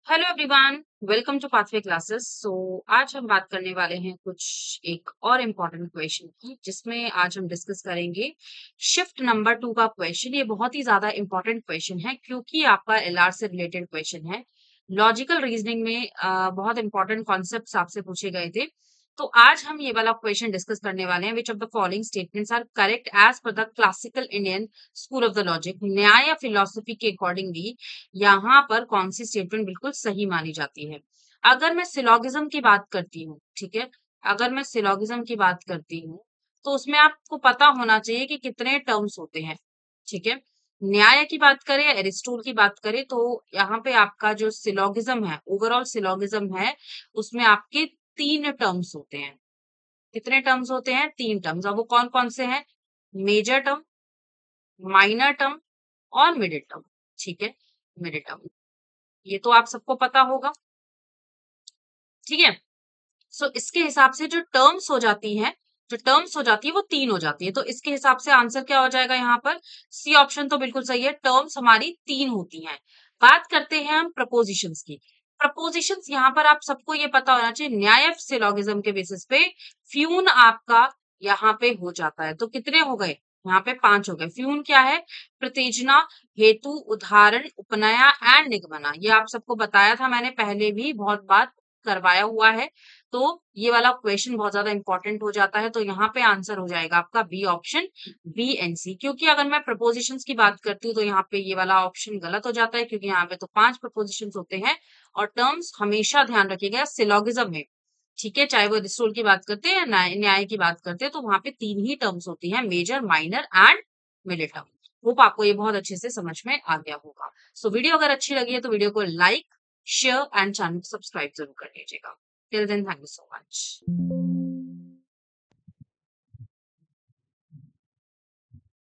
Hello everyone, welcome to Pathway Classes. आज हम बात करने वाले हैं कुछ एक और इम्पोर्टेंट क्वेश्चन की, जिसमें आज हम डिस्कस करेंगे शिफ्ट नंबर 2 का क्वेश्चन। ये बहुत ही ज्यादा इम्पोर्टेंट क्वेश्चन है क्योंकि आपका एलआर से रिलेटेड क्वेश्चन है। लॉजिकल रीजनिंग में बहुत इंपॉर्टेंट कॉन्सेप्ट्स आपसे पूछे गए थे। तो आज हम ये वाला क्वेश्चन डिस्कस करने वाले हैं। Which of the following statements are correct as per the classical Indian school of the logic. Nyaya या फिलोसफी के अकॉर्डिंगली यहाँ पर कौन सी स्टेटमेंट बिल्कुल सही मानी जाती है। अगर मैं सिलोगिज्म की बात करती हूँ, ठीक है, अगर मैं सिलोगिज्म की बात करती हूँ तो उसमें आपको पता होना चाहिए कि कितने टर्म्स होते हैं। ठीक है, न्याय की बात करें या एरिस्टोटल की बात करें तो यहाँ पे आपका जो सिलोगिज्म है, ओवरऑल सिलोगिज्म है, उसमें आपके 3 टर्म्स होते हैं। कितने टर्म्स होते हैं? 3 टर्म्स। अब वो कौन कौन से हैं? मेजर टर्म, माइनर टर्म और मिडिल टर्म। ठीक है, मिडिल टर्म, ये तो आप सबको पता होगा। ठीक है, इसके हिसाब से जो टर्म्स हो जाती हैं, जो टर्म्स हो जाती है वो 3 हो जाती है। तो इसके हिसाब से आंसर क्या हो जाएगा यहाँ पर? सी ऑप्शन तो बिल्कुल सही है। टर्म्स हमारी 3 होती हैं। बात करते हैं हम प्रपोजिशंस की। प्रपोजिशंस यहाँ पर आप सबको ये पता होना चाहिए, न्याय सिलोगिज्म के बेसिस पे फ्यून आपका यहाँ पे हो जाता है। तो कितने हो गए? यहाँ पे 5 हो गए। फ्यून क्या है? प्रतेजना, हेतु, उदाहरण, उपनया एंड निगमना। ये आप सबको बताया था मैंने पहले भी, बहुत बार करवाया हुआ है। तो ये वाला क्वेश्चन बहुत ज्यादा इंपॉर्टेंट हो जाता है। तो यहाँ पे आंसर हो जाएगा आपका B option, B and C. क्योंकि अगर मैं प्रपोजिशंस की बात करती हूँ तो यहाँ पे ये वाला ऑप्शन गलत हो जाता है, क्योंकि यहाँ पे तो 5 प्रपोजिशंस होते हैं। और टर्म्स हमेशा ध्यान रखिएगा सिलोगिज्म में, ठीक है, चाहे वो एरिस्टोटल की बात करते हैं या न्याय की बात करते हैं, तो वहां पे 3 ही टर्म्स होती हैं, major, minor and middle term. Hope आपको ये बहुत अच्छे से समझ में आ गया होगा। वीडियो अगर अच्छी लगी है तो वीडियो को like, share and channel subscribe जरूर कर लीजिएगा। Till then, thank you so much.